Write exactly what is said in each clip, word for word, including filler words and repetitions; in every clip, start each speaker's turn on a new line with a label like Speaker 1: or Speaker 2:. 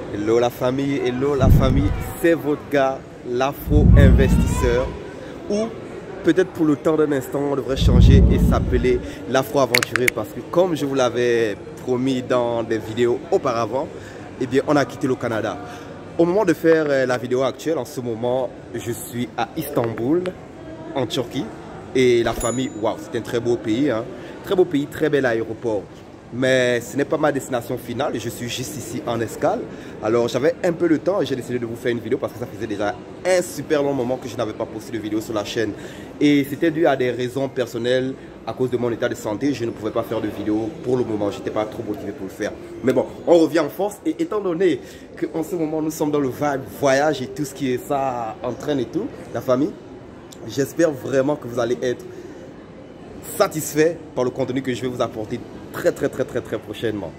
Speaker 1: Hello la famille, hello la famille, c'est votre gars, l'afro-investisseur, ou peut-être pour le temps d'un instant, on devrait changer et s'appeler l'afro-aventurier parce que comme je vous l'avais promis dans des vidéos auparavant, eh bien on a quitté le Canada. Au moment de faire la vidéo actuelle, en ce moment, je suis à Istanbul, en Turquie, et la famille, waouh, c'est un très beau pays, hein. Très beau pays, très bel aéroport. Mais ce n'est pas ma destination finale, je suis juste ici en escale. Alors j'avais un peu de temps et j'ai décidé de vous faire une vidéo parce que ça faisait déjà un super long moment que je n'avais pas posté de vidéo sur la chaîne. Et c'était dû à des raisons personnelles, à cause de mon état de santé, je ne pouvais pas faire de vidéo pour le moment, je n'étais pas trop motivé pour le faire. Mais bon, on revient en force et étant donné qu'en ce moment nous sommes dans le vibe voyage et tout ce qui est ça entraîne et tout, la famille, j'espère vraiment que vous allez être satisfait par le contenu que je vais vous apporter très très très très très prochainement.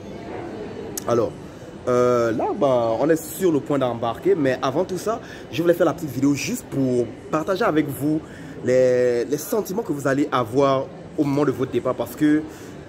Speaker 1: Alors euh, là bah, on est sur le point d'embarquer, mais avant tout ça je voulais faire la petite vidéo juste pour partager avec vous les, les sentiments que vous allez avoir au moment de votre départ, parce que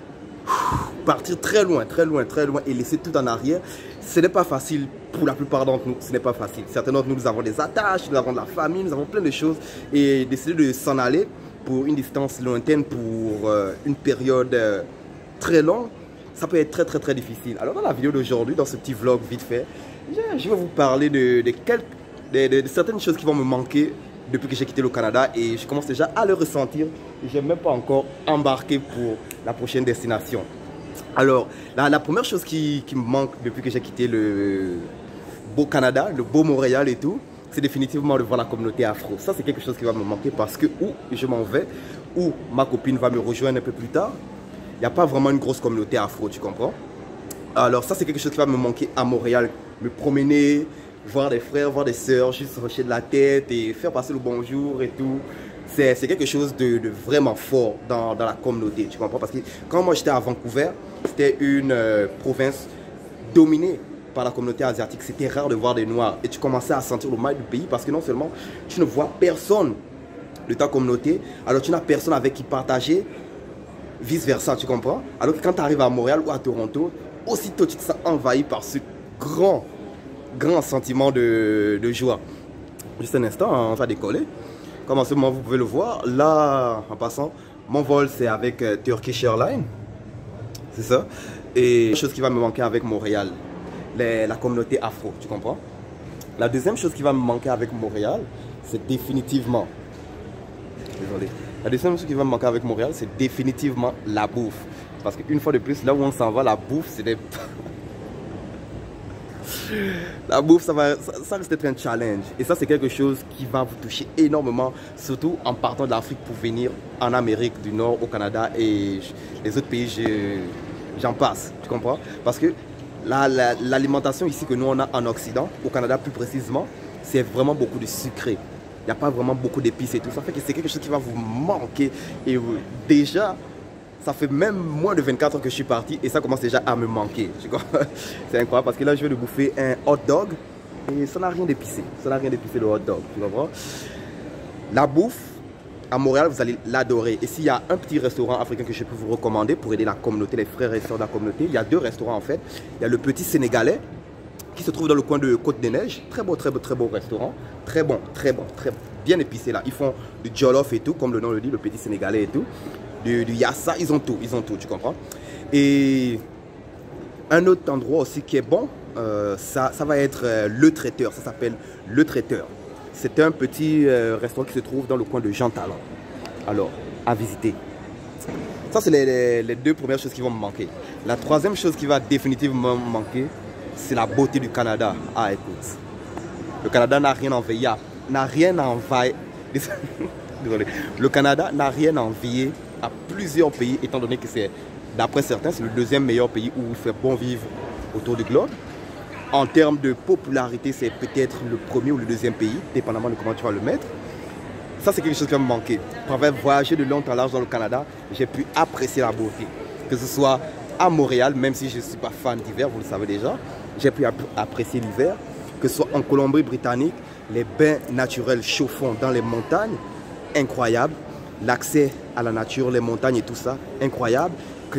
Speaker 1: partir très loin très loin très loin et laisser tout en arrière, ce n'est pas facile pour la plupart d'entre nous. Ce n'est pas facile. Certains d'entre nous, nous avons des attaches, nous avons de la famille, nous avons plein de choses, et décider de s'en aller pour une distance lointaine, pour euh, une période euh, très longue, ça peut être très très très difficile. Alors dans la vidéo d'aujourd'hui, dans ce petit vlog vite fait, je, je vais vous parler de, de, quelques, de, de, de certaines choses qui vont me manquer depuis que j'ai quitté le Canada, et je commence déjà à le ressentir. Je n'ai même pas encore embarqué pour la prochaine destination. Alors la, la première chose qui, qui me manque depuis que j'ai quitté le beau Canada, le beau Montréal et tout, c'est définitivement de voir la communauté afro. Ça, c'est quelque chose qui va me manquer parce que où je m'en vais, où ma copine va me rejoindre un peu plus tard, il n'y a pas vraiment une grosse communauté afro, tu comprends? Alors ça, c'est quelque chose qui va me manquer à Montréal. Me promener, voir des frères, voir des sœurs, juste hocher de la tête et faire passer le bonjour et tout. C'est quelque chose de, de vraiment fort dans, dans la communauté, tu comprends? Parce que quand moi j'étais à Vancouver, c'était une euh, province dominée par la communauté asiatique. C'était rare de voir des noirs et tu commençais à sentir le mal du pays parce que non seulement tu ne vois personne de ta communauté, alors tu n'as personne avec qui partager, vice versa, tu comprends? Alors que quand tu arrives à Montréal ou à Toronto, aussitôt tu te sens envahi par ce grand grand sentiment de, de joie. Juste un instant, on va décoller. Comme en ce moment vous pouvez le voir, là en passant, mon vol c'est avec euh, Turkish Airlines, c'est ça. Et une chose qui va me manquer avec Montréal, Les, la communauté afro, tu comprends? La deuxième chose qui va me manquer avec Montréal, c'est définitivement, désolé, la deuxième chose qui va me manquer avec Montréal, c'est définitivement la bouffe. Parce qu'une fois de plus, là où on s'en va, la bouffe, c'est des... la bouffe, ça, va, ça, ça risque d'être un challenge. Et ça, c'est quelque chose qui va vous toucher énormément, surtout en partant de l'Afrique pour venir en Amérique du Nord, au Canada et les autres pays, j'en passe, tu comprends? Parce que l'alimentation la, la, ici que nous on a en Occident, au Canada plus précisément, c'est vraiment beaucoup de sucré. Il n'y a pas vraiment beaucoup d'épices et tout. Ça fait que c'est quelque chose qui va vous manquer. Et déjà, ça fait même moins de vingt-quatre heures que je suis parti et ça commence déjà à me manquer. C'est incroyable parce que là je vais de bouffer un hot dog et ça n'a rien d'épicé. Ça n'a rien d'épicé le hot dog, tu comprends? La bouffe à Montréal, vous allez l'adorer. Et s'il y a un petit restaurant africain que je peux vous recommander pour aider la communauté, les frères et sœurs de la communauté, il y a deux restaurants en fait. Il y a le Petit Sénégalais qui se trouve dans le coin de Côte-des-Neiges. Très beau, très beau, très beau restaurant. Très bon, très bon, très bien épicé là. Ils font du jollof et tout, comme le nom le dit, le Petit Sénégalais et tout. Du, du yassa, ils ont tout, ils ont tout, tu comprends? Et un autre endroit aussi qui est bon, euh, ça, ça va être euh, Le Traiteur. Ça s'appelle Le Traiteur. C'est un petit euh, restaurant qui se trouve dans le coin de Jean Talon. Alors, à visiter. Ça, c'est les, les, les deux premières choses qui vont me manquer. La troisième chose qui va définitivement me manquer, c'est la beauté du Canada. Ah, écoute. Le Canada n'a rien envahi. N'a rien envahi. Désolé. Le Canada n'a rien envié à plusieurs pays, étant donné que c'est, d'après certains, c'est le deuxième meilleur pays où il fait bon vivre autour du globe. En termes de popularité, c'est peut-être le premier ou le deuxième pays, dépendamment de comment tu vas le mettre. Ça, c'est quelque chose qui va me manquer. Pour avoir voyagé de long en large dans le Canada, j'ai pu apprécier la beauté. Que ce soit à Montréal, même si je ne suis pas fan d'hiver, vous le savez déjà, j'ai pu apprécier l'hiver. Que ce soit en Colombie-Britannique, les bains naturels chauffants dans les montagnes, incroyable. L'accès à la nature, les montagnes et tout ça, incroyable. Que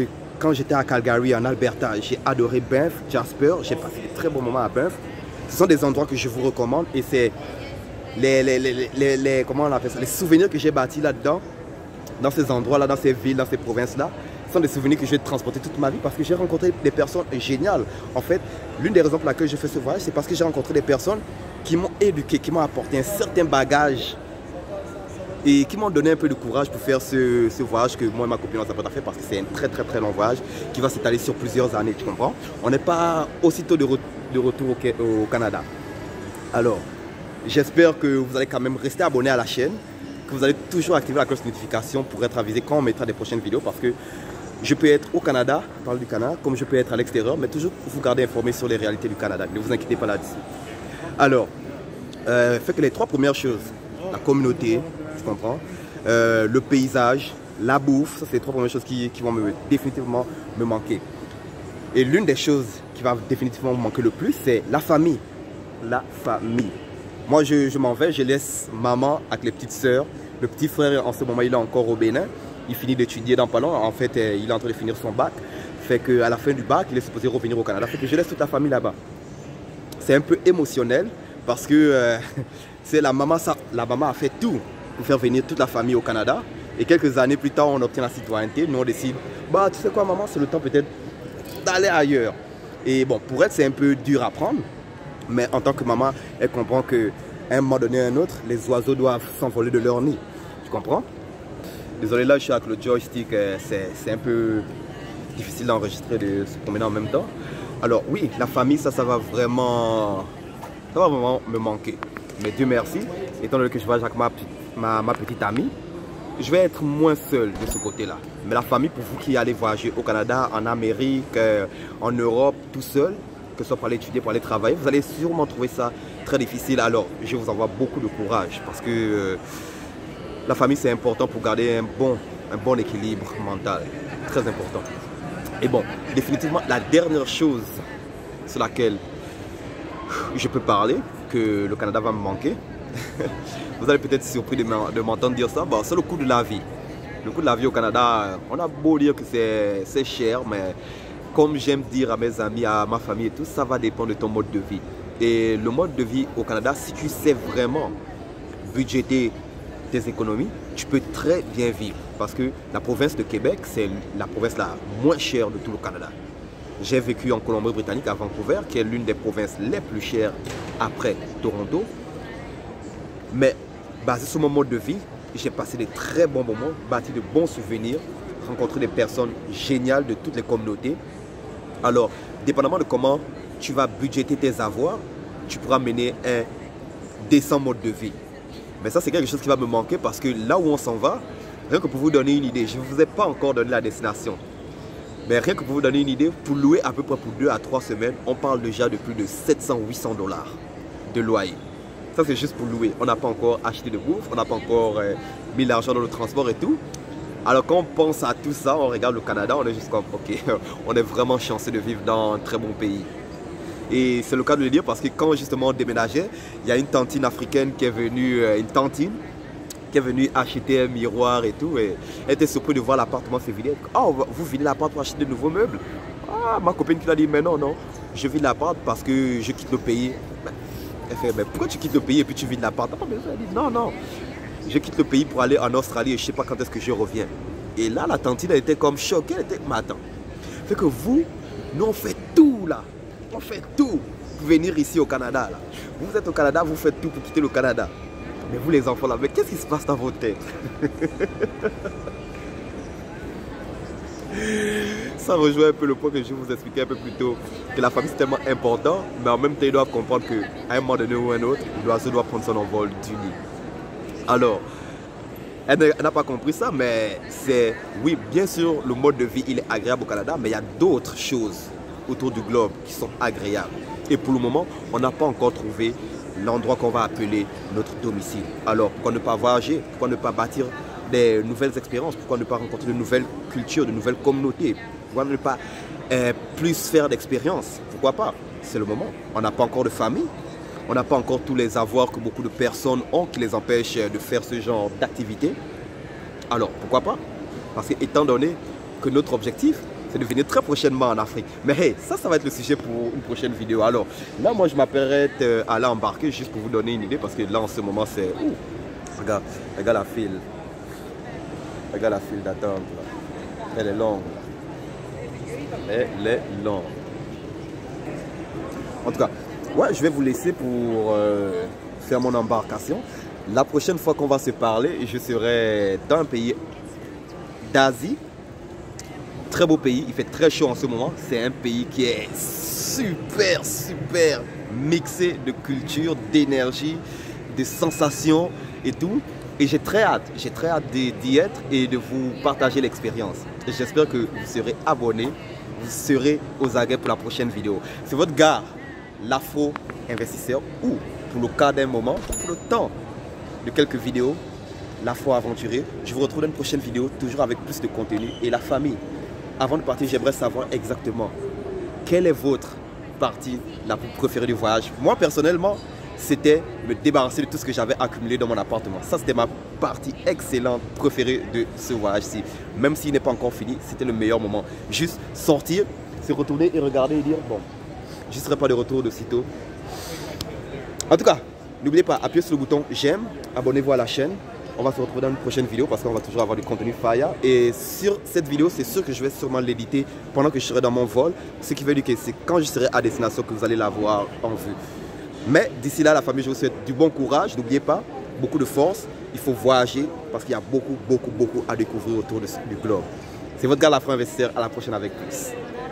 Speaker 1: quand j'étais à Calgary, en Alberta, j'ai adoré Banff, Jasper, j'ai passé de très bons moments à Banff. Ce sont des endroits que je vous recommande et c'est les, les, les, les, les, comment on appelle ça, les souvenirs que j'ai bâtis là-dedans, dans ces endroits-là, dans ces villes, dans ces provinces-là. Ce sont des souvenirs que je vais transporter toute ma vie parce que j'ai rencontré des personnes géniales. En fait, l'une des raisons pour laquelle je fais ce voyage, c'est parce que j'ai rencontré des personnes qui m'ont éduqué, qui m'ont apporté un certain bagage et qui m'ont donné un peu de courage pour faire ce, ce voyage que moi et ma copine on s'est pas fait parce que c'est un très très très long voyage qui va s'étaler sur plusieurs années, tu comprends? On n'est pas aussitôt de, re de retour au, au Canada. Alors, j'espère que vous allez quand même rester abonné à la chaîne, que vous allez toujours activer la cloche de notification pour être avisé quand on mettra des prochaines vidéos parce que je peux être au Canada, parle du Canada, comme je peux être à l'extérieur, mais toujours vous garder informé sur les réalités du Canada. Ne vous inquiétez pas là-dessus. Alors, euh, fait que les trois premières choses, la communauté, tu comprends, euh, le paysage, la bouffe, ça c'est les trois premières choses qui, qui vont me, définitivement me manquer. Et l'une des choses qui va définitivement me manquer le plus, c'est la famille. La famille. Moi, je, je m'en vais, je laisse maman avec les petites sœurs. Le petit frère, en ce moment, il est encore au Bénin. Il finit d'étudier dans pas long. En fait, il est en train de finir son bac. Fait qu'à la fin du bac, il est supposé revenir au Canada. Fait que je laisse toute la famille là-bas. C'est un peu émotionnel parce que euh, c'est la maman, ça, la maman a fait tout pour faire venir toute la famille au Canada. Et quelques années plus tard, on obtient la citoyenneté. Nous, on décide, bah, tu sais quoi, maman, c'est le temps peut-être d'aller ailleurs. Et bon, pour elle, c'est un peu dur à prendre. Mais en tant que maman, elle comprend qu'à un moment donné ou un autre, les oiseaux doivent s'envoler de leur nid. Tu comprends? Désolé, là, je suis avec le joystick. C'est un peu difficile d'enregistrer, de se promener en même temps. Alors oui, la famille, ça, ça va vraiment, ça va vraiment me manquer. Mais Dieu merci, étant donné que je voyage avec ma, ma, ma petite amie, je vais être moins seul de ce côté-là. Mais la famille, pour vous qui allez voyager au Canada, en Amérique, en Europe, tout seul, que ce soit pour aller étudier, pour aller travailler, vous allez sûrement trouver ça très difficile. Alors, je vous envoie beaucoup de courage parce que euh, la famille, c'est important pour garder un bon, un bon équilibre mental. Très important. Et bon, définitivement, la dernière chose sur laquelle je peux parler, que le Canada va me manquer, vous allez peut-être surpris de m'entendre dire ça, bon, c'est le coût de la vie. Le coût de la vie au Canada, on a beau dire que c'est cher, mais comme j'aime dire à mes amis, à ma famille et tout, ça va dépendre de ton mode de vie. Et le mode de vie au Canada, si tu sais vraiment budgéter tes économies, tu peux très bien vivre. Parce que la province de Québec, c'est la province la moins chère de tout le Canada. J'ai vécu en Colombie-Britannique, à Vancouver, qui est l'une des provinces les plus chères après Toronto. Mais basé sur mon mode de vie, j'ai passé de très bons moments, bâti de bons souvenirs, rencontré des personnes géniales de toutes les communautés. Alors, dépendamment de comment tu vas budgéter tes avoirs, tu pourras mener un décent mode de vie. Mais ça, c'est quelque chose qui va me manquer parce que là où on s'en va, rien que pour vous donner une idée, je ne vous ai pas encore donné la destination. Mais rien que pour vous donner une idée, pour louer à peu près pour deux à trois semaines, on parle déjà de plus de sept cents à huit cents dollars de loyer. Ça, c'est juste pour louer. On n'a pas encore acheté de bouffe, on n'a pas encore euh, mis l'argent dans le transport et tout. Alors quand on pense à tout ça, on regarde le Canada, on est juste comme, ok, on est vraiment chanceux de vivre dans un très bon pays. Et c'est le cas de le dire parce que quand justement on déménageait, il y a une tantine africaine qui est venue, euh, une tantine, qui est venue acheter un miroir et tout. Et elle était surprise de voir l'appartement se vider. Oh, vous videz l'appart pour acheter de nouveaux meubles? Ah, ma copine qui l'a dit, mais non, non, je vide l'appart parce que je quitte le pays. Elle fait, mais pourquoi tu quittes le pays et puis tu vides l'appart? Ah, mais elle dit, non, non. Je quitte le pays pour aller en Australie et je ne sais pas quand est-ce que je reviens. Et là, la tantine, elle était comme choquée. Elle était, mais attends. Fait que vous, nous, on fait tout là. On fait tout pour venir ici au Canada. Là. Vous êtes au Canada, vous faites tout pour quitter le Canada. Mais vous, les enfants là, mais qu'est-ce qui se passe dans votre tête? Ça rejoint un peu le point que je vous expliquais un peu plus tôt. Que la famille, c'est tellement important. Mais en même temps, ils doivent comprendre qu'à un moment donné ou un autre, l'oiseau doit prendre son envol du nid. Alors, elle n'a pas compris ça, mais c'est, oui, bien sûr, le mode de vie, il est agréable au Canada, mais il y a d'autres choses autour du globe qui sont agréables. Et pour le moment, on n'a pas encore trouvé l'endroit qu'on va appeler notre domicile. Alors, pourquoi ne pas voyager? Pourquoi ne pas bâtir des nouvelles expériences? Pourquoi ne pas rencontrer de nouvelles cultures, de nouvelles communautés? Pourquoi ne pas euh, plus faire d'expériences? Pourquoi pas? C'est le moment. On n'a pas encore de famille. On n'a pas encore tous les avoirs que beaucoup de personnes ont qui les empêchent de faire ce genre d'activité. Alors, pourquoi pas? Parce que étant donné que notre objectif, c'est de venir très prochainement en Afrique. Mais hey, ça, ça va être le sujet pour une prochaine vidéo. Alors, là, moi, je m'apprête à aller embarquer juste pour vous donner une idée parce que là, en ce moment, c'est... Regarde, regarde la file. Regarde la file d'attente. Elle est longue. Elle est longue. En tout cas, ouais, je vais vous laisser pour euh, faire mon embarcation. La prochaine fois qu'on va se parler, je serai dans un pays d'Asie. Très beau pays, il fait très chaud en ce moment. C'est un pays qui est super, super mixé de culture, d'énergie, de sensations et tout. Et j'ai très hâte, j'ai très hâte d'y être et de vous partager l'expérience. J'espère que vous serez abonnés, vous serez aux aguets pour la prochaine vidéo. C'est votre gars, l'Afro-Investisseur, ou pour le cas d'un moment, pour le temps de quelques vidéos, l'Afro-Aventuré. Je vous retrouve dans une prochaine vidéo, toujours avec plus de contenu et la famille. Avant de partir, j'aimerais savoir exactement quelle est votre partie la plus préférée du voyage. Moi, personnellement, c'était me débarrasser de tout ce que j'avais accumulé dans mon appartement. Ça, c'était ma partie excellente, préférée de ce voyage-ci. Même s'il n'est pas encore fini, c'était le meilleur moment. Juste sortir, se retourner et regarder et dire, bon, je ne serai pas de retour de sitôt. En tout cas, n'oubliez pas, appuyez sur le bouton j'aime, abonnez-vous à la chaîne. On va se retrouver dans une prochaine vidéo parce qu'on va toujours avoir du contenu fire. Et sur cette vidéo, c'est sûr que je vais sûrement l'éditer pendant que je serai dans mon vol. Ce qui veut dire que c'est quand je serai à destination que vous allez la voir en vue. Mais d'ici là, la famille, je vous souhaite du bon courage. N'oubliez pas, beaucoup de force. Il faut voyager parce qu'il y a beaucoup, beaucoup, beaucoup à découvrir autour de, du globe. C'est votre gars, l'Afro-Investisseur. À la prochaine avec plus.